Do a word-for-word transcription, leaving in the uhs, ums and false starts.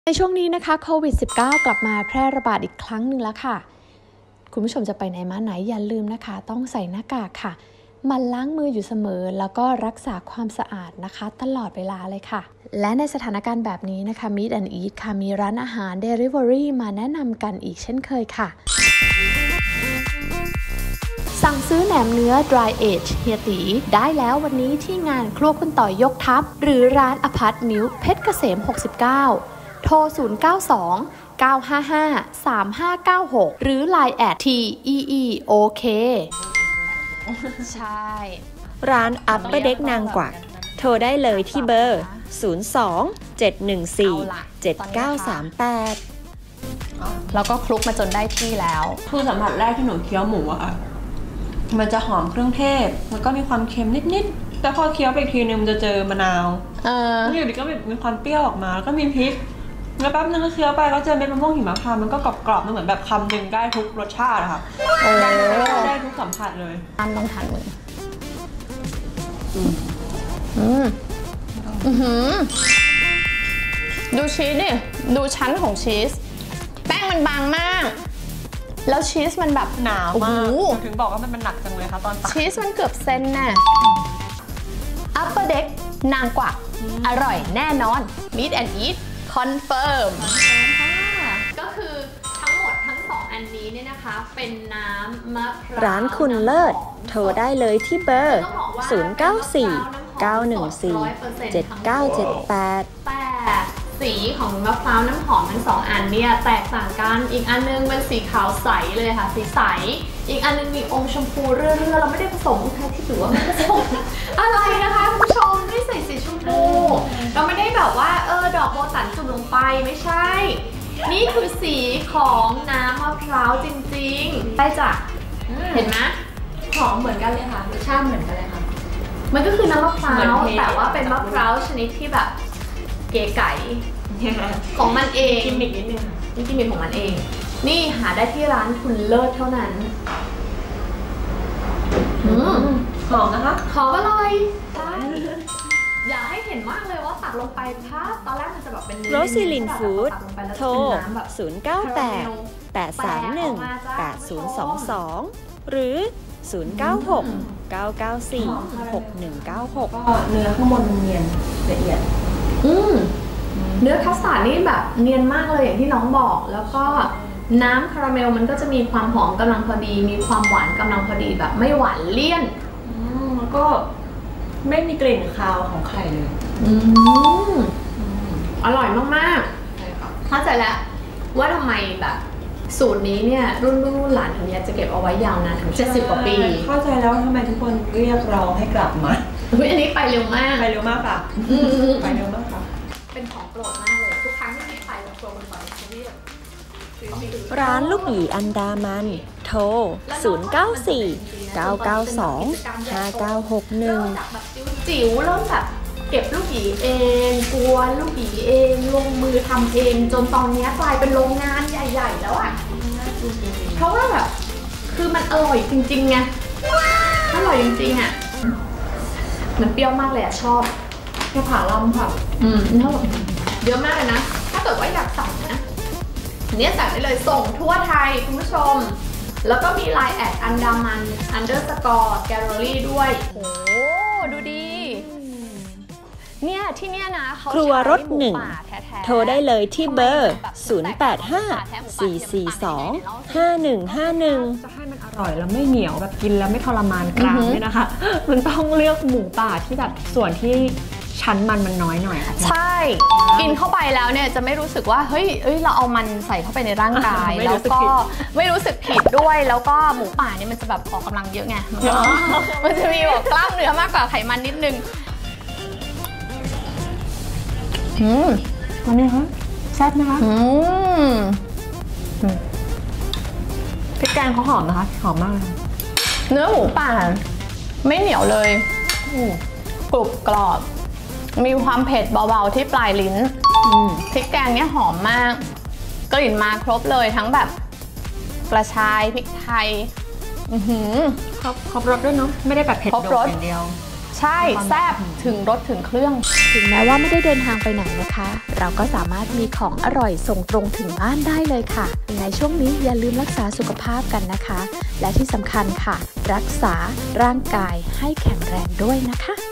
ในช่วงนี้นะคะโควิด สิบเก้า กลับมาแพร่ระบาดอีกครั้งหนึ่งแล้วค่ะคุณผู้ชมจะไปไหนมาไหนอย่าลืมนะคะต้องใส่หน้ากากค่ะมันล้างมืออยู่เสมอแล้วก็รักษาความสะอาดนะคะตลอดเวลาเลยค่ะและในสถานการณ์แบบนี้นะคะ Meet and Eat ค่ะมีร้านอาหาร Delivery มาแนะนำกันอีกเช่นเคยค่ะสั่งซื้อแหนมเนื้อ Dry Age เฮียตีได้แล้ววันนี้ที่งานครัวคุณต่อยยกทัพหรือร้านอพาร์ตมิลเพชรเกษมหกสิบเก้าโทรศูนย์ เก้า สอง เก้า ห้า ห้า สาม ห้า เก้า หกหรือ ไลน์ แอท ที อี อี โอ เค ใช่ร้านอัปเปอร์เด็กนางกวักโทรได้เลยที่เบอร์ศูนย์ สอง เจ็ด หนึ่ง สี่ เจ็ด เก้า สาม แปดแล้วก็คลุกมาจนได้ที่แล้วคือสัมผัสแรกที่หนูเคี้ยวหมูอะค่ะมันจะหอมเครื่องเทศแล้วก็มีความเค็มนิดๆแต่พอเคี้ยวไปทีนึงมันจะเจอมะนาวเอออยู่ดีก็มีความเปรี้ยวออกมาแล้วก็มีพริกแล้วแป๊บนึงก็เคี้ยวไปก็เจอเม็ดมะม่วงหิมพานต์มันก็กรอบๆมันเหมือนแบบคำหนึ่งได้ทุกรสชาติค่ะได้ได้ทุกสัมผัสเลยอันต้องทานมืออืมอืมอือดูชีสดิดูชั้นของชีสแป้งมันบางมากแล้วชีสมันแบบหนาวมากถึงบอกว่ามันมันหนักจังเลยค่ะตอนตักชีสมันเกือบเซนน่ะอัปเปอร์เด็กนางกวักอร่อยแน่นอน Meet and Eat Confirm ก็คือทั้งหมดทั้งสองอันนี้เนี่ยนะคะเป็นน้ำมะพร้าวร้านคุณเลิศโทรได้เลยที่เบอร์ศูนย์ เก้า สี่ เก้า หนึ่ง สี่ เจ็ด เก้า เจ็ด แปดแต่สีของมะพร้าวน้ำหอมทั้งสองอันเนี่ยแตกต่างกันอีกอันนึงเป็นสีขาวใสเลยค่ะสีใสอีกอันนึงมีอมชมพูเรื่อยๆเราไม่ได้ผสมแค่ที่ถือว่าไม่ผสมอะไรนะคะคุณผู้ชมไม่ใส่สีชมพูเราไม่ได้แบบว่าเออดอกโบตันจุ่มลงไปไม่ใช่นี่คือสีของน้ำมะพร้าวจริงๆได้จ้ะเห็นไหมหอมเหมือนกันเลยค่ะรสชาติเหมือนกันเลยค่ะมันก็คือน้ำมะพร้าวแต่ว่าเป็นมะพร้าวชนิดที่แบบเก๋ไก่ของมันเองกิมมิคนิดนึงนี่กิมมิคของมันเองนี่หาได้ที่ร้านคุณเลิศเท่านั้นหอมนะคะหอมอร่อยอยากให้เห็นมากเลยว่าตักลงไปถ้าตอนแรกมันจะแบบเป็นโรซิลินฟู้ดโทรศูนย์ เก้า แปด แปด สาม หนึ่ง แปด ศูนย์ สอง สองหรือศูนย์ เก้า หก เก้า เก้า สี่ หก หนึ่ง เก้า หกก็เนื้อข้างบนเนียนละเอียดอืมเนื้อคัสตาร์ดนี่แบบเนียนมากเลยอย่างที่น้องบอกแล้วก็น้ำคาราเมลมันก็จะมีความหอมกำลังพอดีมีความหวานกำลังพอดีแบบไม่หวานเลี่ยนแล้วก็ไม่มีกลิ่นคาวของไข่เลยอืมอร่อยมากๆเข้าใจแล้วว่าทำไมแบบสูตรนี้เนี่ยรุ่นรุ่นรุ่นหลานถึงอยากจะเก็บเอาไว้ยาวนานถึงเจ็ดสิบกว่าปีเข้าใจแล้วทำไมทุกคนเรียกร้องให้กลับมาอันนี้ไปเร็วมากไปเร็วมากค่ะไปเร็วมากค่ะเป็นของโปรดมากเลยทุกครั้งที่พี่ไปกับโปรมันบ่อยจะเรียกร้านลูกหยีอันดามันโทรศูนย์ เก้า สี่ เก้า เก้า สอง ห้า เก้า หก หนึ่งจิ๋วเริ่มแบบเก็บลูกหยีเองกวนลูกหยีเองลงมือทำเองจนตอนนี้กลายเป็นโรงงานใหญ่ๆแล้วอ่ะเพราะว่าแบบคือมันอร่อยจริงๆไงอร่อยจริงๆอ่ะมันเปรี้ยวมากเลยอ่ะชอบแค่ผ่าลำค่ะอืมเยอะมากเลยนะถ้าเกิดว่าอยากสั่งนะเนี่ยสั่งได้เลยส่งทั่วไทยคุณผู้ชมแล้วก็มี ไลน์ แอทอันดามัน อันเดอร์สกอร์ แกลเลอรี่ด้วยโอ้ดูดีเนี่ยที่เนี่ยนะเขาครัวรสหนึ่งโทรได้เลยที่เบอร์ศูนย์ แปด ห้า สี่ สี่ สอง ห้า หนึ่ง ห้า หนึ่งจะให้มันอร่อยแล้วไม่เหนียวแบบกินแล้วไม่ทรมานกรามเนี่ยนะคะมันต้องเลือกหมูป่าที่แบบส่วนที่ชั้นมันมันน้อยหน่อยค่ะใช่กินเข้าไปแล้วเนี่ยจะไม่รู้สึกว่าเฮ้ยเอ้ยเราเอามันใส่เข้าไปในร่างกายแล้วก็ไม่รู้สึกผิดด้วยแล้วก็หมูป่าเนี่ยมันจะแบบออกกำลังเยอะไงมันจะมีแบบกล้ามเนื้อมากกว่าไขมันนิดนึงอืมวันนี้คะแซ่บนะคะอืมพริกแกงเขาหอมนะคะหอมมากเลยเนื้อหมูป่าไม่เหนียวเลยกรุบกรอบมีความเผ็ดเบาๆที่ปลายลิ้นพริกแกงเนี่ยหอมมากกลิ่นมาครบเลยทั้งแบบกระชายพริกไทยครบครบรสด้วยเนาะไม่ได้แบบเผ็ดโดดอย่างเดียวใช่แซ่บถึงรสถึงเครื่องถึงแม้ว่าไม่ได้เดินทางไปไหนนะคะ เราก็สามารถมีของอร่อยส่งตรงถึงบ้านได้เลยค่ะในช่วงนี้อย่าลืมรักษาสุขภาพกันนะคะและที่สำคัญค่ะรักษาร่างกายให้แข็งแรงด้วยนะคะ